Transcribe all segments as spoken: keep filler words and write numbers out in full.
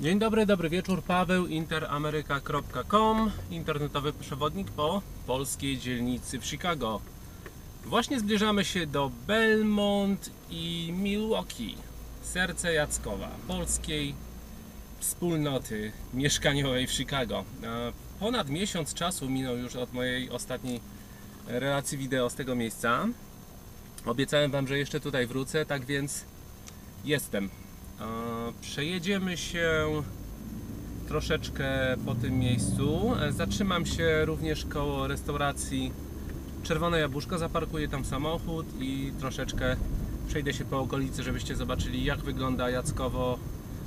Dzień dobry, dobry wieczór. Paweł, interameryka kropka com, internetowy przewodnik po polskiej dzielnicy w Chicago. Właśnie zbliżamy się do Belmont i Milwaukee, serce Jackowa, polskiej wspólnoty mieszkaniowej w Chicago. Ponad miesiąc czasu minął już od mojej ostatniej relacji wideo z tego miejsca. Obiecałem Wam, że jeszcze tutaj wrócę, tak więc jestem. Przejedziemy się troszeczkę po tym miejscu. Zatrzymam się również koło restauracji Czerwone Jabłuszko, zaparkuję tam samochód i troszeczkę przejdę się po okolicy, żebyście zobaczyli, jak wygląda Jackowo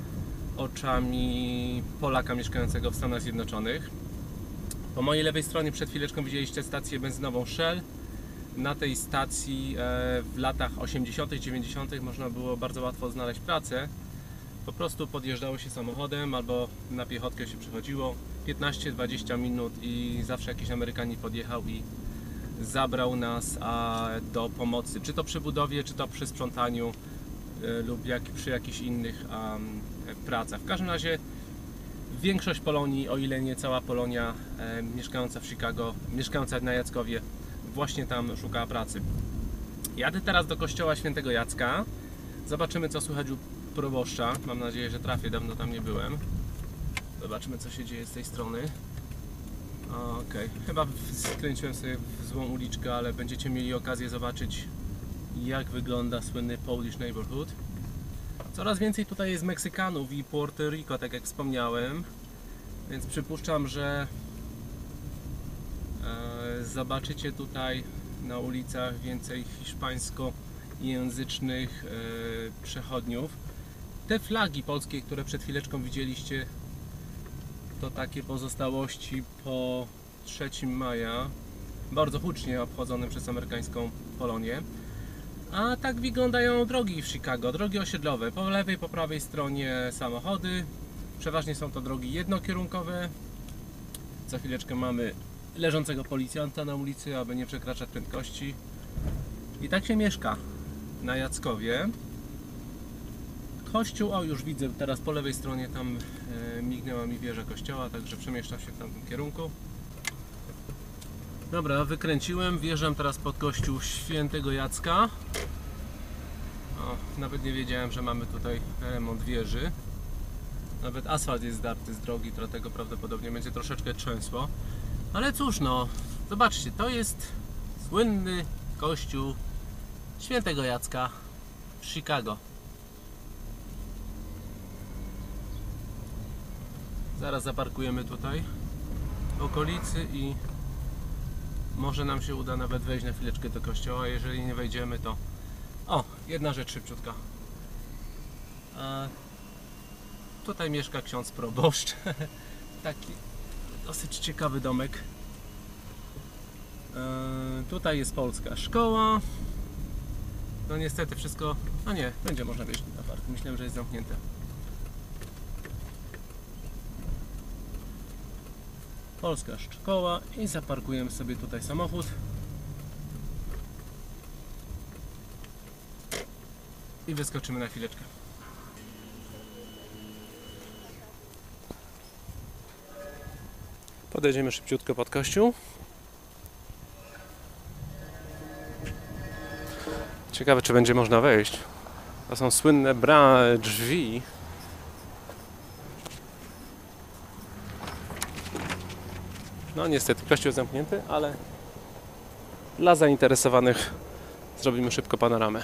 oczami Polaka mieszkającego w Stanach Zjednoczonych. Po mojej lewej stronie przed chwileczką widzieliście stację benzynową Shell. Na tej stacji w latach osiemdziesiątych, dziewięćdziesiątych można było bardzo łatwo znaleźć pracę. Po prostu podjeżdżało się samochodem albo na piechotkę się przychodziło, piętnaście dwadzieścia minut i zawsze jakiś Amerykanin podjechał i zabrał nas a, do pomocy, czy to przy budowie, czy to przy sprzątaniu y, lub jak, przy jakichś innych um, pracach. W każdym razie większość Polonii, o ile nie cała Polonia e, mieszkająca w Chicago, mieszkająca na Jackowie, właśnie tam szukała pracy. Jadę teraz do kościoła świętego Jacka. Zobaczymy, co słychać u proboszcza. Mam nadzieję, że trafię, dawno tam nie byłem. Zobaczymy, co się dzieje z tej strony. Okej, okay. Chyba skręciłem sobie w złą uliczkę, ale będziecie mieli okazję zobaczyć, jak wygląda słynny Polish Neighborhood. Coraz więcej tutaj jest Meksykanów i Puerto Rico, tak jak wspomniałem, więc przypuszczam, że e, zobaczycie tutaj na ulicach więcej hiszpańskojęzycznych e, przechodniów. Te flagi polskie, które przed chwileczką widzieliście, to takie pozostałości po trzeciego maja, bardzo hucznie obchodzone przez amerykańską Polonię. A tak wyglądają drogi w Chicago, drogi osiedlowe. Po lewej, po prawej stronie samochody. Przeważnie są to drogi jednokierunkowe. Za chwileczkę mamy leżącego policjanta na ulicy, aby nie przekraczać prędkości. I tak się mieszka na Jackowie. Kościół, o już widzę teraz po lewej stronie, tam e, mignęła mi wieża kościoła, także przemieszczam się w tamtym kierunku. Dobra, wykręciłem, wjeżdżam teraz pod kościół świętego Jacka. O, nawet nie wiedziałem, że mamy tutaj remont wieży. Nawet asfalt jest zdarty z drogi, dlatego prawdopodobnie będzie troszeczkę trzęsło. Ale cóż, no, zobaczcie, to jest słynny kościół świętego Jacka w Chicago. Zaraz zaparkujemy tutaj w okolicy i może nam się uda nawet wejść na chwileczkę do kościoła. Jeżeli nie wejdziemy, to... O, jedna rzecz szybciutka. A tutaj mieszka ksiądz proboszcz. Taki dosyć ciekawy domek. E, tutaj jest polska szkoła. No niestety wszystko... No nie, będzie można wejść na park. Myślałem, że jest zamknięte. Polska szkoła i zaparkujemy sobie tutaj samochód. I wyskoczymy na chwileczkę. Podejdziemy szybciutko pod kościół. Ciekawe, czy będzie można wejść. To są słynne bra drzwi. No niestety, kościół zamknięty, ale dla zainteresowanych zrobimy szybko panoramę.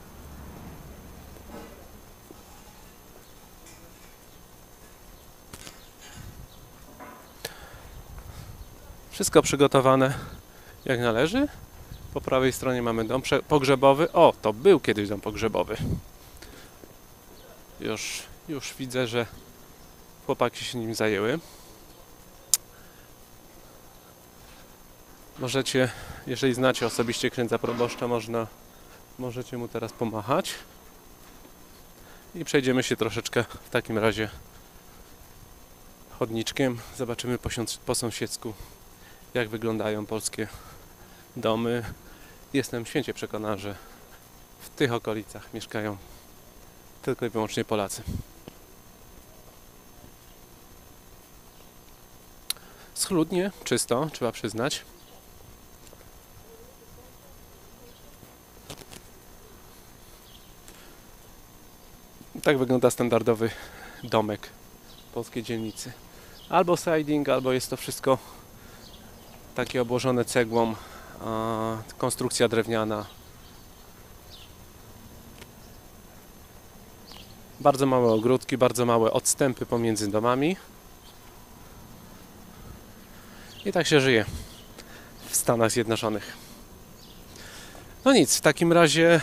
Wszystko przygotowane jak należy. Po prawej stronie mamy dom pogrzebowy. O, to był kiedyś dom pogrzebowy. Już, już widzę, że chłopaki się nim zajęły. Możecie, jeżeli znacie osobiście księdza proboszcza, można, możecie mu teraz pomachać. I przejdziemy się troszeczkę w takim razie chodniczkiem. Zobaczymy po, po sąsiedzku, jak wyglądają polskie domy. Jestem święcie przekonany, że w tych okolicach mieszkają tylko i wyłącznie Polacy. schludnie, czysto, trzeba przyznać. Tak wygląda standardowy domek polskiej dzielnicy. Albo siding, albo jest to wszystko takie obłożone cegłą, a, konstrukcja drewniana. Bardzo małe ogródki, bardzo małe odstępy pomiędzy domami. I tak się żyje w Stanach Zjednoczonych. No nic, w takim razie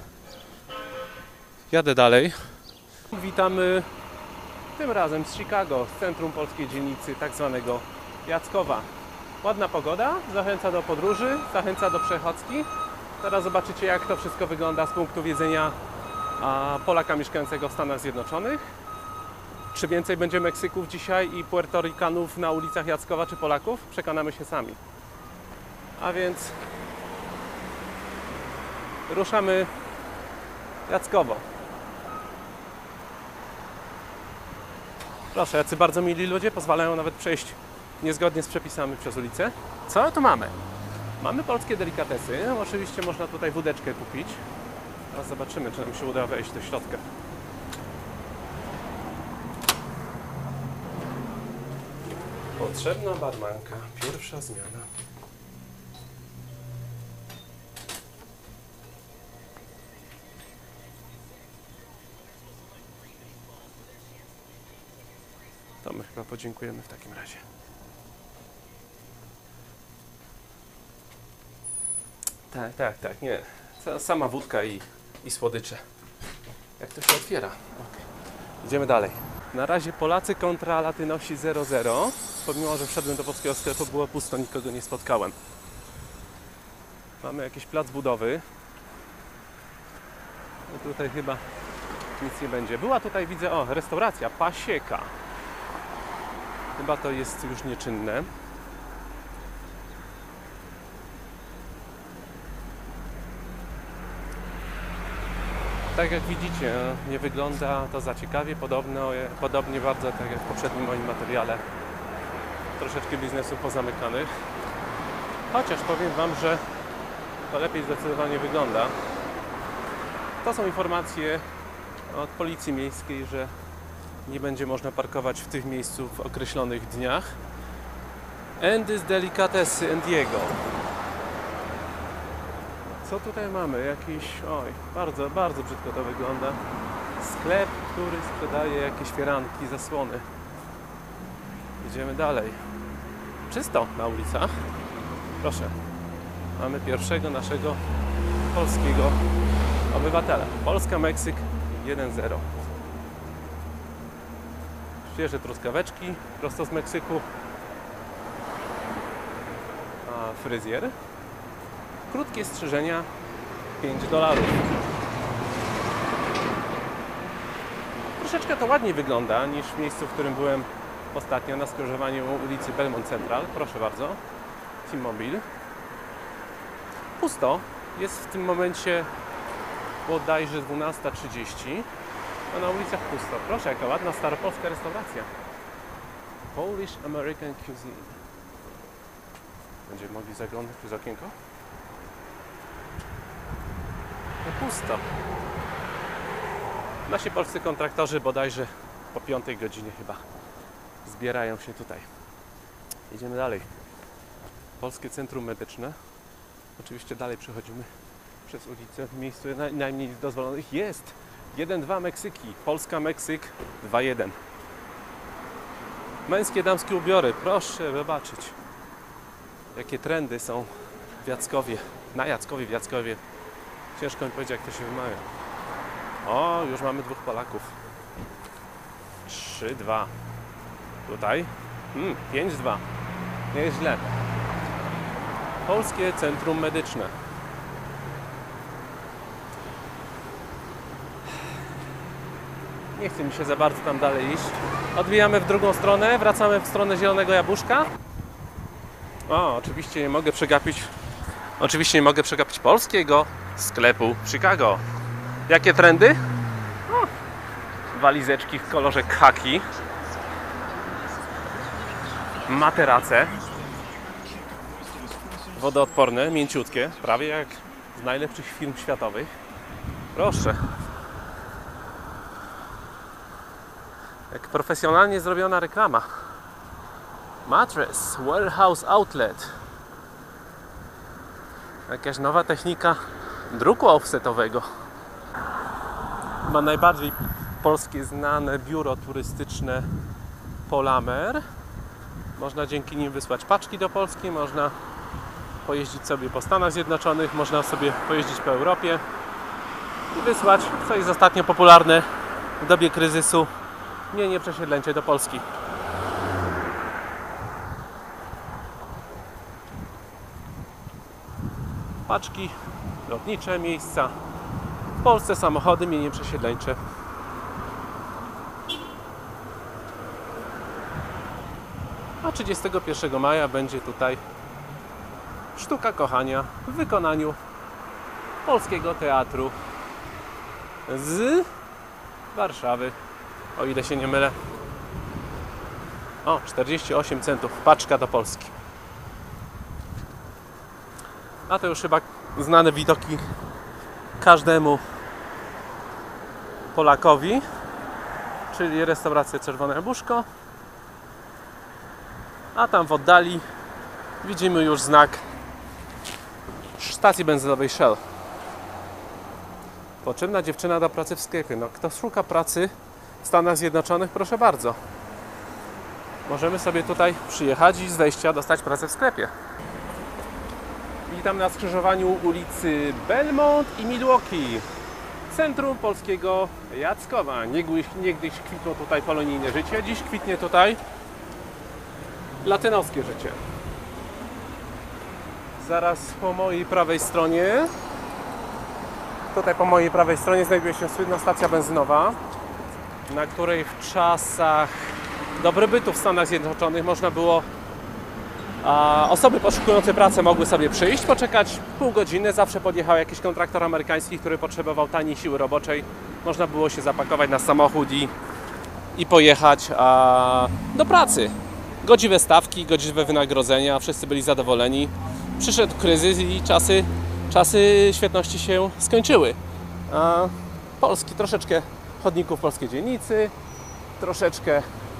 jadę dalej. Witamy tym razem z Chicago, z centrum polskiej dzielnicy, tak zwanego Jackowa. Ładna pogoda, zachęca do podróży, zachęca do przechadzki. Teraz zobaczycie, jak to wszystko wygląda z punktu widzenia a, Polaka mieszkającego w Stanach Zjednoczonych. Czy więcej będzie Meksyków dzisiaj i Puertorykanów na ulicach Jackowa, czy Polaków? Przekonamy się sami. A więc ruszamy Jackowo. Proszę, jacy bardzo mili ludzie, pozwalają nawet przejść niezgodnie z przepisami przez ulicę. Co tu mamy? Mamy polskie delikatesy. No, oczywiście można tutaj wódeczkę kupić. Teraz zobaczymy, czy nam się uda wejść do środka. Potrzebna barmanka. Pierwsza zmiana. To my chyba podziękujemy w takim razie. Tak, tak, tak, nie. Sama wódka i, i słodycze. Jak to się otwiera? Okay. Idziemy dalej. Na razie Polacy kontra Latynosi zero zero. Pomimo, że wszedłem do polskiego sklepu, było pusto, nikogo nie spotkałem. Mamy jakiś plac budowy. No tutaj chyba nic nie będzie. Była tutaj, widzę, o, restauracja Pasieka. Chyba to jest już nieczynne. Tak jak widzicie, nie wygląda to za ciekawie, podobno, podobnie bardzo tak jak w poprzednim moim materiale. Troszeczkę biznesów pozamykanych. Chociaż powiem Wam, że to lepiej zdecydowanie wygląda. To są informacje od Policji Miejskiej, że nie będzie można parkować w tych miejscu w określonych dniach. Andy's Delicatesy and Diego. Co tutaj mamy? Jakiś... Oj, bardzo, bardzo brzydko to wygląda. Sklep, który sprzedaje jakieś fieranki, zasłony. Idziemy dalej. Czysto na ulicach. Proszę. Mamy pierwszego naszego polskiego obywatela. Polska-Meksyk jeden zero. Świeże truskaweczki prosto z Meksyku. A fryzjer. Krótkie strzyżenia pięć dolarów. Troszeczkę to ładniej wygląda niż w miejscu, w którym byłem ostatnio na skrzyżowaniu ulicy Belmont Central. Proszę bardzo. T-Mobile. Pusto. Jest w tym momencie bodajże dwunasta trzydzieści. A na ulicach pusto. Proszę, jaka ładna staropolska restauracja. Polish American Cuisine. Będziemy mogli zaglądać przez okienko? No pusto. Nasi polscy kontraktorzy bodajże po piątej godzinie chyba zbierają się tutaj. Idziemy dalej. Polskie Centrum Medyczne. Oczywiście dalej przechodzimy przez ulicę w miejscu najmniej dozwolonych. Jest! jeden dwa Meksyki. Polska, Meksyk dwa jeden. Męskie, damskie ubiory. Proszę zobaczyć, jakie trendy są w Jackowie. Na Jackowie, w Jackowie. Ciężko mi powiedzieć, jak to się wymawia. O, już mamy dwóch Polaków. trzy dwa. Tutaj. Hmm, pięć dwa. Nie jest źle. Polskie Centrum Medyczne. Nie chce mi się za bardzo tam dalej iść. Odbijamy w drugą stronę, wracamy w stronę Zielonego Jabłuszka. O, oczywiście nie mogę przegapić Oczywiście nie mogę przegapić polskiego sklepu w Chicago. Jakie trendy? O, walizeczki w kolorze khaki. materace wodoodporne, mięciutkie, prawie jak z najlepszych firm światowych. Proszę. Jak profesjonalnie zrobiona reklama. Mattress Warehouse Outlet. Jakaś nowa technika druku offsetowego. Chyba najbardziej polskie znane biuro turystyczne Polamer. Można dzięki nim wysłać paczki do Polski, można pojeździć sobie po Stanach Zjednoczonych, można sobie pojeździć po Europie i wysłać, co jest ostatnio popularne w dobie kryzysu, mienie przesiedleńcze do Polski. Paczki, lotnicze miejsca, w Polsce samochody, mienie przesiedleńcze. A trzydziestego pierwszego maja będzie tutaj Sztuka Kochania w wykonaniu Polskiego Teatru z Warszawy, o ile się nie mylę. O, czterdzieści osiem centów paczka do Polski. A to już chyba znane widoki każdemu Polakowi, czyli restauracja Czerwone Jabłuszko. A tam w oddali widzimy już znak stacji benzynowej Shell. Potrzebna dziewczyna do pracy w sklepie. No, kto szuka pracy w Stanach Zjednoczonych, proszę bardzo. Możemy sobie tutaj przyjechać i z wejścia dostać pracę w sklepie. Witam na skrzyżowaniu ulicy Belmont i Milwaukee. Centrum polskiego Jackowa. Niegdyś, niegdyś kwitło tutaj polonijne życie, dziś kwitnie tutaj latynoskie życie. Zaraz po mojej prawej stronie, tutaj po mojej prawej stronie znajduje się słynna stacja benzynowa, na której w czasach dobrobytu w Stanach Zjednoczonych można było, a osoby poszukujące pracy mogły sobie przyjść, poczekać pół godziny, zawsze podjechał jakiś kontraktor amerykański, który potrzebował taniej siły roboczej, można było się zapakować na samochód i, i pojechać a, do pracy. Godziwe stawki, godziwe wynagrodzenia, wszyscy byli zadowoleni. Przyszedł kryzys i czasy, czasy świetności się skończyły. A Polski, troszeczkę chodników polskiej dzielnicy, troszeczkę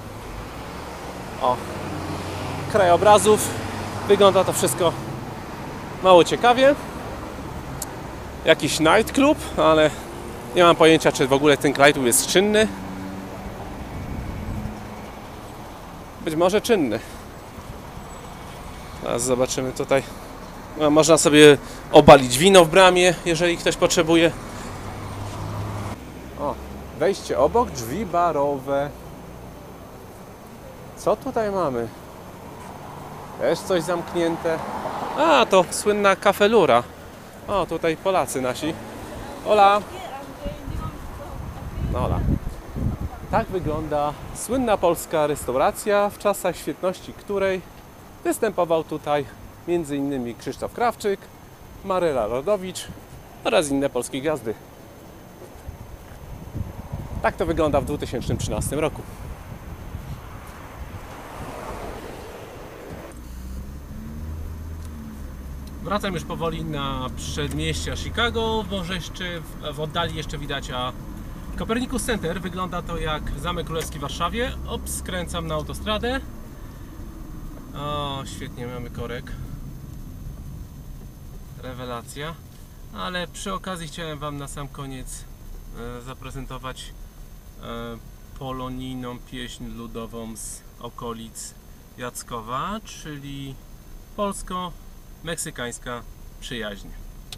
o, krajobrazów. Wygląda to wszystko mało ciekawie. Jakiś nightclub, ale nie mam pojęcia, czy w ogóle ten kraj tu jest czynny. Być może czynny. Teraz zobaczymy tutaj. No, można sobie obalić wino w bramie, jeżeli ktoś potrzebuje. O, wejście obok, drzwi barowe. Co tutaj mamy? Też coś zamknięte. A, to słynna kafelura. O, tutaj Polacy nasi. Ola. No, Ola. Tak wygląda słynna polska restauracja, w czasach świetności której występował tutaj między innymi Krzysztof Krawczyk, Maryla Rodowicz oraz inne polskie gwiazdy. Tak to wygląda w dwa tysiące trzynastym roku. Wracam już powoli na przedmieścia Chicago, może jeszcze w oddali jeszcze widać a Copernicus Center. Wygląda to jak Zamek Królewski w Warszawie. Op, skręcam na autostradę. O, świetnie, mamy korek. Rewelacja. Ale przy okazji chciałem Wam na sam koniec e, zaprezentować e, polonijną pieśń ludową z okolic Jackowa, czyli polsko-meksykańska przyjaźń.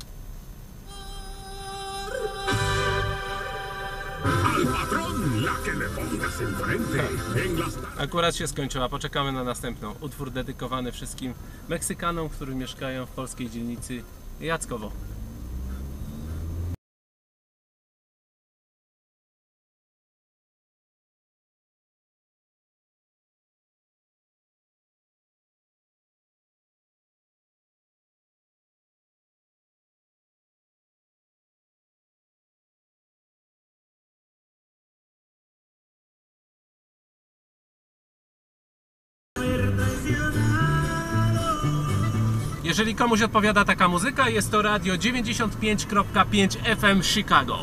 Akurat się skończyła, poczekamy na następną. Utwór dedykowany wszystkim Meksykanom, którzy mieszkają w polskiej dzielnicy Jackowo. Jeżeli komuś odpowiada taka muzyka, jest to radio dziewięćdziesiąt pięć przecinek pięć F M Chicago.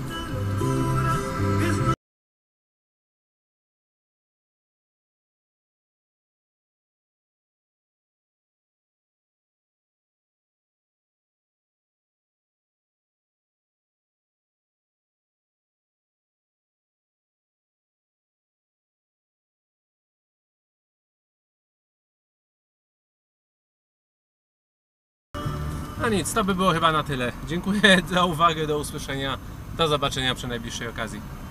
No nic, to by było chyba na tyle. Dziękuję za uwagę, do usłyszenia, do zobaczenia przy najbliższej okazji.